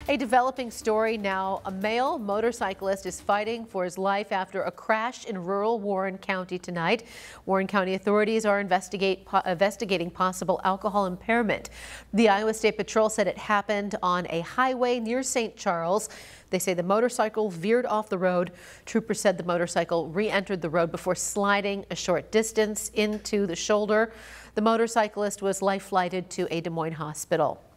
A developing story now. A male motorcyclist is fighting for his life after a crash in rural Warren County tonight. Warren County authorities are investigating possible alcohol impairment. The Iowa State Patrol said it happened on a highway near St. Charles. They say the motorcycle veered off the road. Troopers said the motorcycle re-entered the road before sliding a short distance into the shoulder. The motorcyclist was life-flighted to a Des Moines hospital.